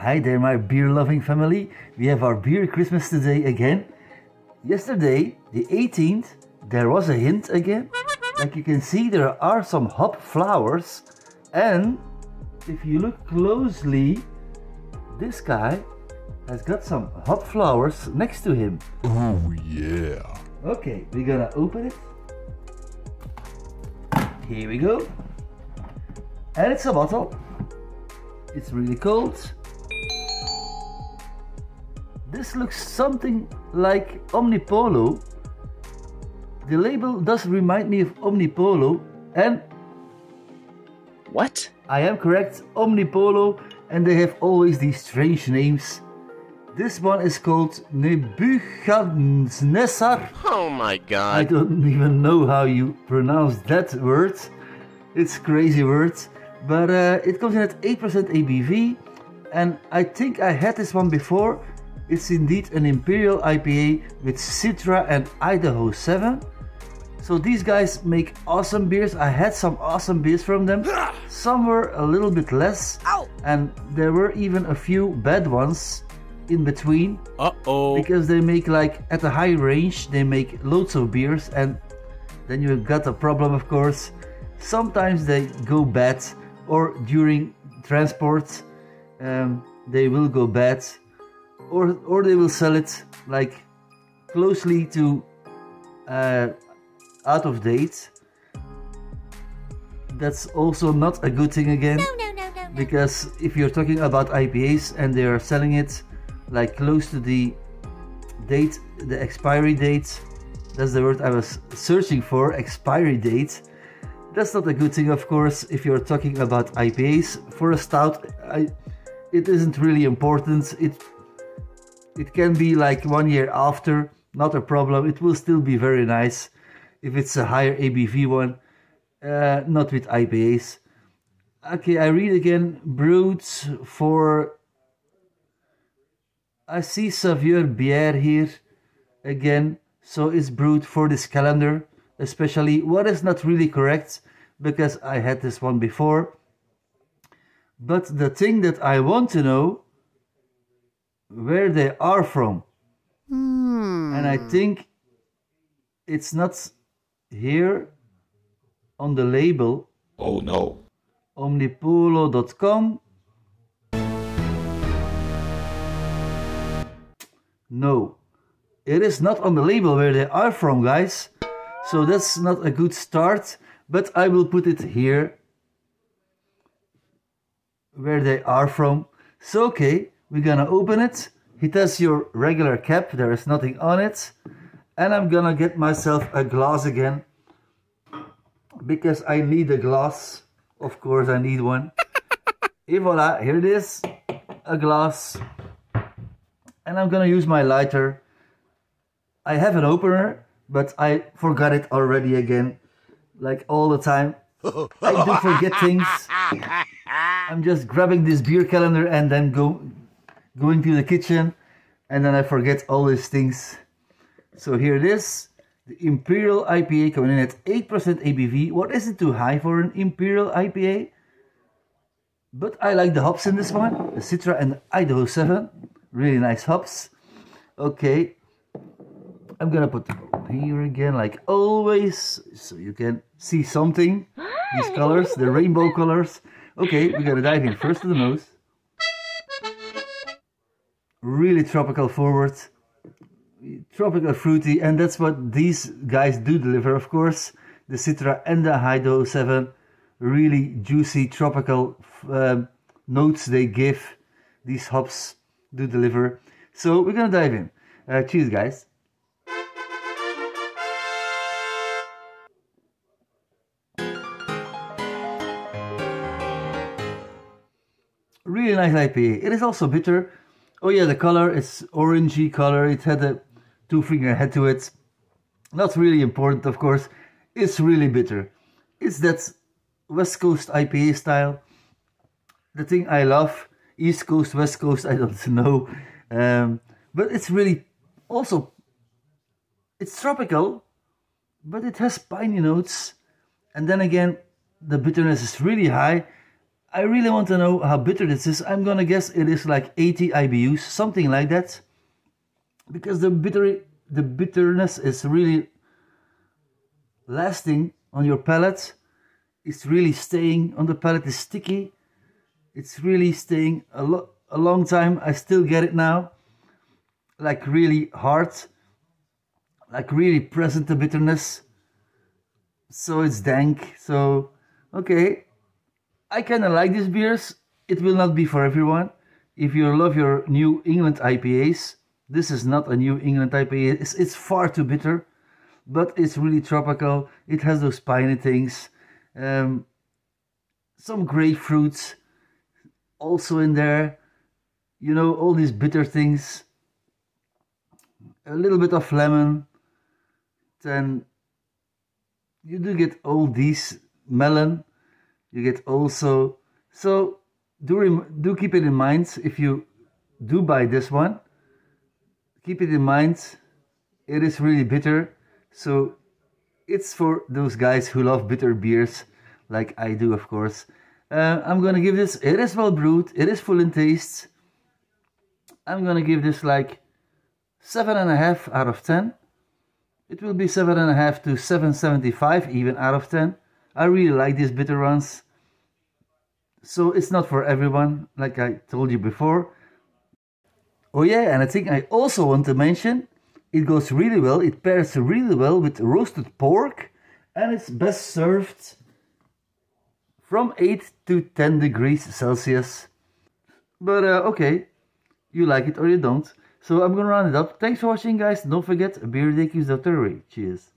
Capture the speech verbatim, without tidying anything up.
Hi there, my beer-loving family. We have our beer Christmas today again. Yesterday, the eighteenth, there was a hint again. Like you can see, there are some hop flowers. And if you look closely, this guy has got some hop flowers next to him. Oh yeah. Okay, we're gonna open it. Here we go. And it's a bottle. It's really cold. This looks something like Omnipolo. The label does remind me of Omnipolo, and what? I am correct, Omnipolo, and they have always these strange names. This one is called Nebuchadnezzar. Oh my god. I don't even know how you pronounce that word. It's a crazy word. But uh, it comes in at eight percent A B V, and I think I had this one before. It's indeed an Imperial I P A with Citra and Idaho seven. So these guys make awesome beers. I had some awesome beers from them. Some were a little bit less. Ow. And there were even a few bad ones in between. Uh-oh. Because they make, like, at a high range, they make loads of beers, and then you got a problem, of course. Sometimes they go bad, or during transport um, they will go bad, or or they will sell it like closely to uh, out of date. That's also not a good thing again. No, no, no, no, no. Because if you're talking about I P As and they are selling it like close to the date, the expiry date, that's the word I was searching for, expiry date. That's not a good thing, of course, if you're talking about I P As. For a stout, I, it isn't really important. It it can be like one year after, not a problem. It will still be very nice if it's a higher A B V one, uh, not with I P As. Okay, I read again. Brewed for... I see Savieur Bière here again. So it's brewed for this calendar. Especially, what is not really correct, because I had this one before. But the thing that I want to know, where they are from. Hmm. And I think it's not here on the label. Oh no. Omnipolo dot com. No, it is not on the label where they are from, guys. So that's not a good start, but I will put it here where they are from. So okay, we're gonna open it. It has your regular cap, there is nothing on it. And I'm gonna get myself a glass again, because I need a glass. Of course I need one. Et voila, here it is, a glass. And I'm gonna use my lighter. I have an opener, but I forgot it already again, like all the time. I do forget things. I'm just grabbing this beer calendar and then go going to the kitchen, and then I forget all these things. So here it is, the Imperial I P A coming in at eight percent A B V. What is it too high for an Imperial I P A? But I like the hops in this one, the Citra and the Idaho seven. Really nice hops. Okay. I'm gonna put them here again, like always, so you can see something. These colors, the rainbow colors. Okay, we're gonna dive in first to the nose. Really tropical forward. Tropical fruity, and that's what these guys do deliver, of course. The Citra and the Idaho seven. Really juicy, tropical uh, notes they give. These hops do deliver. So we're gonna dive in. Uh, cheers, guys. Really nice I P A. It is also bitter. Oh yeah, the color is orangey color. It had a two finger head to it. Not really important, of course. It's really bitter. It's that West Coast I P A style. The thing I love. East Coast, West Coast, I don't know. Um, but it's really also, it's tropical, but it has piney notes. And then again, the bitterness is really high. I really want to know how bitter this is. I'm gonna guess it is like eighty I B Us, something like that. Because the bitter, the bitterness is really lasting on your palate. It's really staying on the palate. It's sticky. It's really staying a lot, a long time. I still get it now. Like really hard. Like really present, the bitterness. So it's dank. So, okay. I kind of like these beers. It will not be for everyone. If you love your New England I P As, this is not a New England I P A. It's, it's far too bitter, but it's really tropical. It has those piney things. Um, some grapefruits also in there. You know, all these bitter things. A little bit of lemon. Then you do get all these melon. You get also, so do, rem, do keep it in mind if you do buy this one. Keep it in mind, it is really bitter. So it's for those guys who love bitter beers, like I do, of course. Uh, I'm gonna give this, it is well brewed, it is full in taste. I'm gonna give this like seven and a half out of ten. It will be seven and a half to seven seventy-five even out of ten. I really like these bitter ones. So it's not for everyone, like I told you before. Oh yeah, and I think I also want to mention, it goes really well, it pairs really well with roasted pork, and it's best served from eight to ten degrees Celsius. But uh, okay, you like it or you don't. So I'm gonna round it up. Thanks for watching, guys. Don't forget, a beer day keeps the authority. Cheers.